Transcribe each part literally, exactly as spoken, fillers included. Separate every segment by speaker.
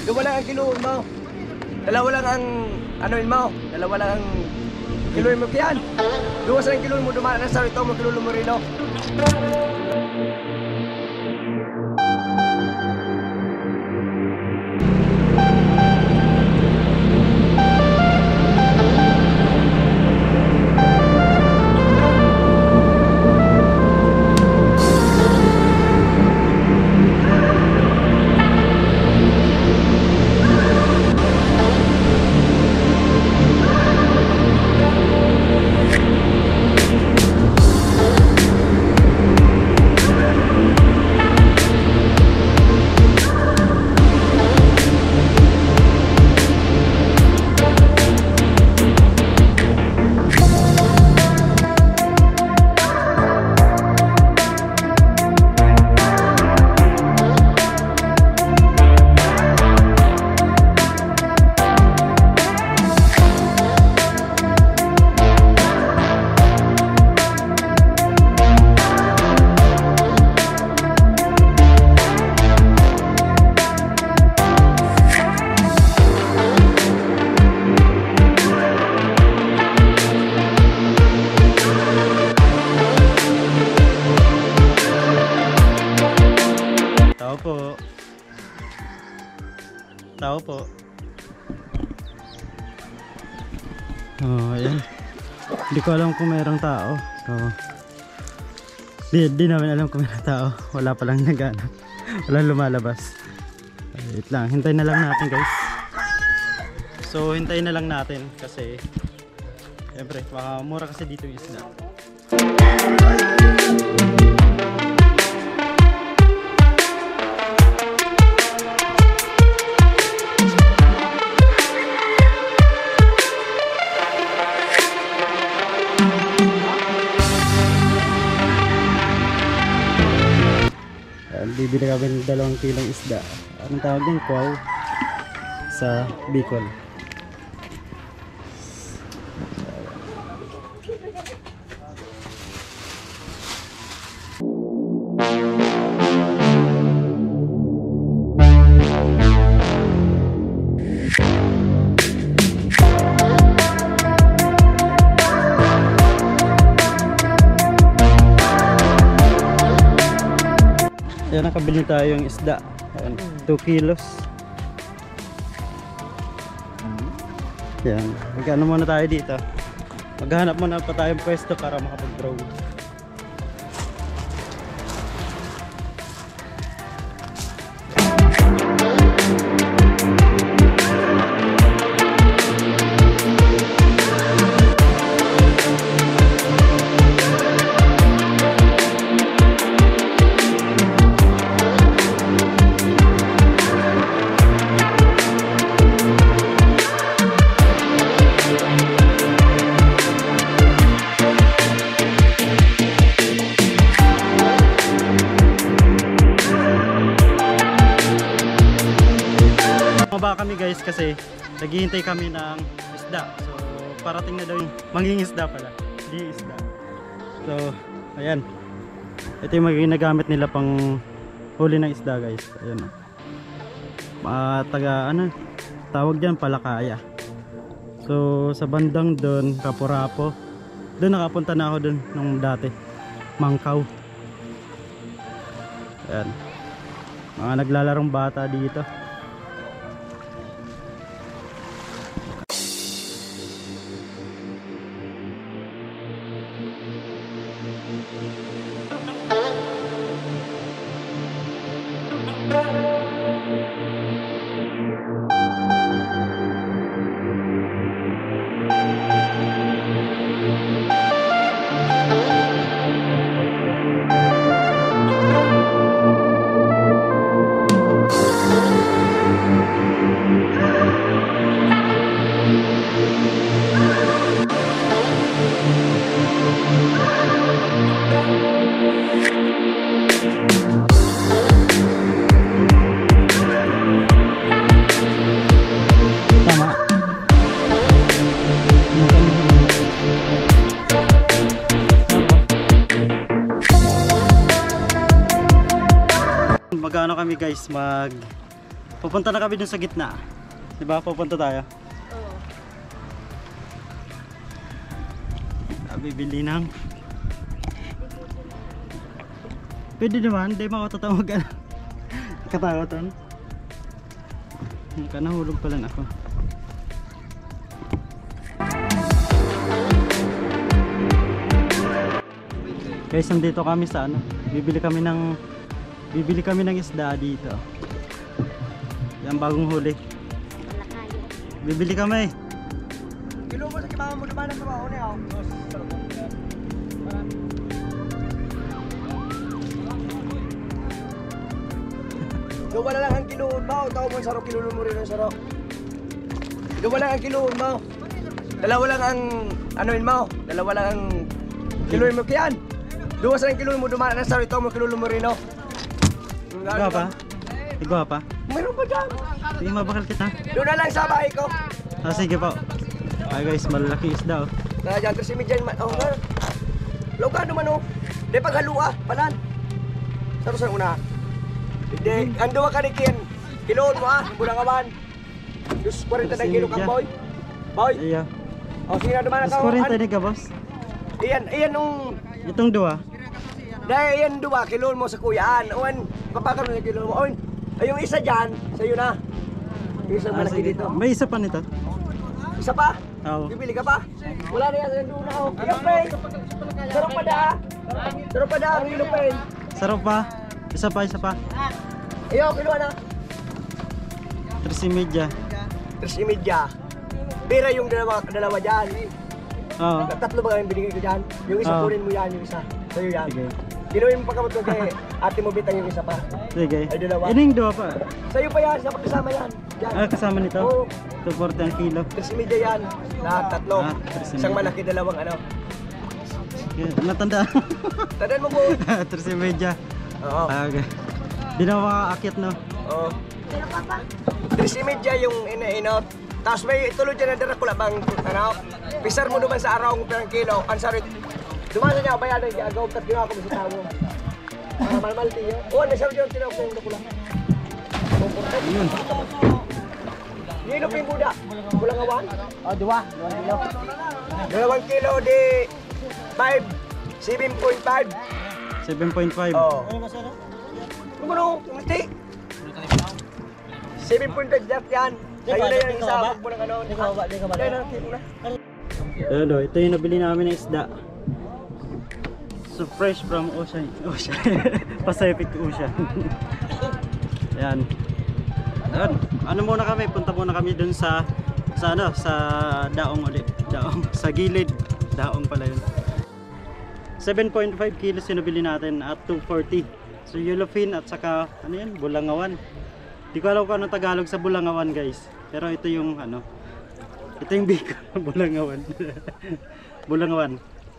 Speaker 1: Dalawa lang ang kiluin mo. Dalawa lang ang anuin mo. Dalawa lang ang kiluin mo kiyan. Duwas lang kiluin mo dumaan na sa ito mo kiluin mo rin.
Speaker 2: Tao po. Tao po. Oh, ayan. Hindi ko alam kung mayroong tao. So, di, di namin alam kung mayroong tao. Wala palang naghanap. Walang lumalabas. Wait lang. Hintayin na lang natin, guys. So, hintayin na lang natin kasi siyempre, baka mura kasi dito yung isda. Bibili kami ng dalawang kilong isda. Anong tawag din? Kwaw sa Bicol. Ayan, nakabili tayo yung isda. Ayan, two kilos. Ayan, magkano muna tayo dito. Maghanap muna pa tayong pwesto para makapag-draw. Mababa kami guys kasi naghihintay kami ng isda. So parating na daw yung manging isda pala. Di isda. So ayan. Ito yung magiging nagamit nila pang huli ng isda guys. Ayan. Uh, taga ano tawag diyan, palakaya. So sa bandang doon, Kapurapo. Doon nakapunta na ako doon nung dati. Mangkaw. Ayan. Mga naglalarong bata dito. Magkano kami guys, mag Pupunta na kami dun sa gitna. Diba? Pupunta tayo.
Speaker 3: Oo.
Speaker 2: Ah, bibili ng... Pwede naman, hindi makatatawag ka na. Katakotan. Kanahulog pala na ako. Guys, nandito kami sa ano, bibili kami ng bibili kami ng isda dito. Yan bagong huli. Bibili kami.
Speaker 1: Kilo mo sa kimama mo naman ang kabaho niya. Dua na lang ang kilo mo. Tao mo sarok kilo mo rin ang sarok. Dua lang ang kilo mo. Dalawa lang ang anuin mo. Dalawa lang ang kiloin mo kiyan. Dua sa lang kilo mo dumaan na sarok. Ito mo kilo mo rin.
Speaker 2: Ikaw pa? Ikaw pa?
Speaker 1: Mayroon pa dyan.
Speaker 2: Sige, mabakal kita.
Speaker 1: Doon na lang sa bahay ko.
Speaker 2: Ah, sige po. Ay guys, malaki isda oh.
Speaker 1: Na dyan, terus si Midjan, oh, nga. Loka naman oh. Di paghalua, palan. Sarap sa una. Hindi, ang duwa ka ni Ken. Kiloon mo ah, bulang awan. Diyos, kwarenta na kilo kang boy. Boy,
Speaker 2: Iya.
Speaker 1: o sige na dumaan
Speaker 2: Mas
Speaker 1: ka.
Speaker 2: forty ni ka, boss.
Speaker 1: Iyan, iyan nung,
Speaker 2: Itong dua.
Speaker 1: dahil iyan duwa, kiloon mo sa kuyaan. Owen, kapakal mo yung kiloon mo. Owen, ay yung isa dyan, sa'yo na. Yung isang
Speaker 2: Ah,
Speaker 1: malaki
Speaker 2: sige.
Speaker 1: dito.
Speaker 2: May isa pa nito.
Speaker 1: Isa pa?
Speaker 2: Oo.
Speaker 1: Bibili ka pa? Wala na yan, sa doon na ako. Ayun, pre. Sarap pa da. Sarap pa da, ang ilo, pre.
Speaker 2: Sarap pa. Isa pa, isa pa.
Speaker 1: Ayaw, kiluha na.
Speaker 2: Trisi media.
Speaker 1: Tres imedya. Pira yung dalawa, dalawa dyan.
Speaker 2: Oo.
Speaker 1: Tatlo ba yung binigay ko dyan? Yung isa
Speaker 2: Oo.
Speaker 1: kunin mo yan, yung isa. Sa'yo yan.
Speaker 2: Sige.
Speaker 1: Kinuhin mo pagkamot ko kay ate mo bitang yung isa pa.
Speaker 2: Sige.
Speaker 1: Ay, dalawa.
Speaker 2: Ini yung dua pa.
Speaker 1: Sa'yo pa yan, sa kasama yan. Yan.
Speaker 2: Ah, kasama nito.
Speaker 1: Oo.
Speaker 2: two forty ang kilo.
Speaker 1: Tres imedya yan. Lahat, tatlo.
Speaker 2: Ah, tres
Speaker 1: Isang
Speaker 2: imedya.
Speaker 1: malaki, dalawang ano.
Speaker 2: Okay, natanda.
Speaker 1: Tandaan mo po.
Speaker 2: Trisi media.
Speaker 1: Oo.
Speaker 2: Ah, okay. Di na makaakyat, no?
Speaker 1: Oo. Tres imedya yung ina-inot. Tapos may tulog dyan na dara ko bang ano, pisar mo naman sa araw ng perang kilo. Ang sarit, dumasa niya, bayadan niya, agaw kat ginawa ko sa tao. Para malmalti niya. Oo, nasarit yung tinawag ko yung nakula.
Speaker 2: Ayun.
Speaker 1: Nilo pa yung buda. Kulang awan?
Speaker 3: Oh, dua. Dua kilo.
Speaker 1: Dalawang kilo di five. seven point five.
Speaker 2: seven point five.
Speaker 1: Oo. Kumano, mati. seven point five dat yan. Sa'yo na yan isa, huwag mo ng ano.
Speaker 3: Di ka ba? Di ka ba?
Speaker 1: Yan ang kilo na.
Speaker 2: Ayan o, ito yung nabili namin ng isda. So fresh from ocean. Ocean. Pacific Ocean. Ayan. Ayan. Ano muna kami? Punta muna kami dun sa sa ano, sa daong ulit. Daong. Sa gilid. Daong pala yun. seven point five kilos yung nabili natin at two forty. So yellowfin at saka ano yan? Bulangawan. Di ko alam kung anong Tagalog sa bulangawan, guys. Pero ito yung ano. Ito yung biko. Bulangawan. Bulangawan.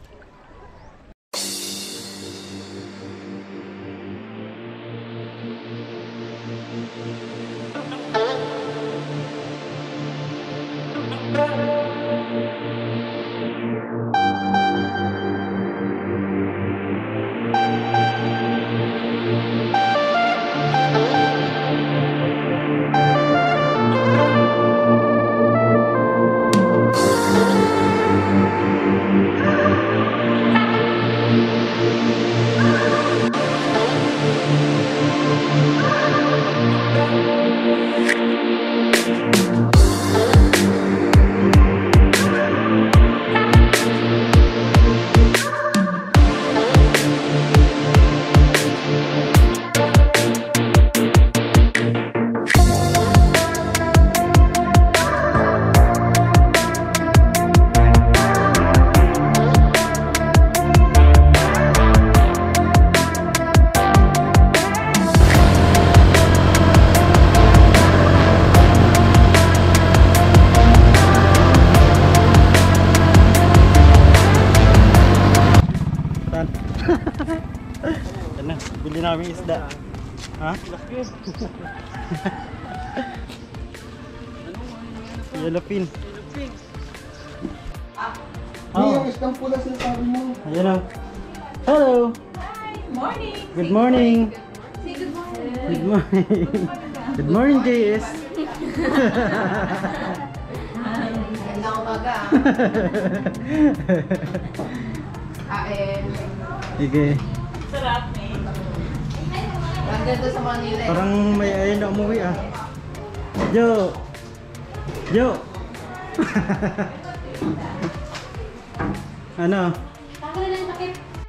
Speaker 2: Yan na, bili namin isda. Ha? Yellowfin. Oh.
Speaker 1: Isang pula sa sabi mo.
Speaker 2: Ayan o. Hello.
Speaker 4: Morning.
Speaker 2: Good morning.
Speaker 4: Say good morning.
Speaker 2: Good morning. Good morning, J S.
Speaker 4: Ganda umaga. Kain.
Speaker 2: Sige.
Speaker 4: Ang ganda sa Manila. eh.
Speaker 2: Parang may ayun na umuwi ah. Jo! Jo! ano?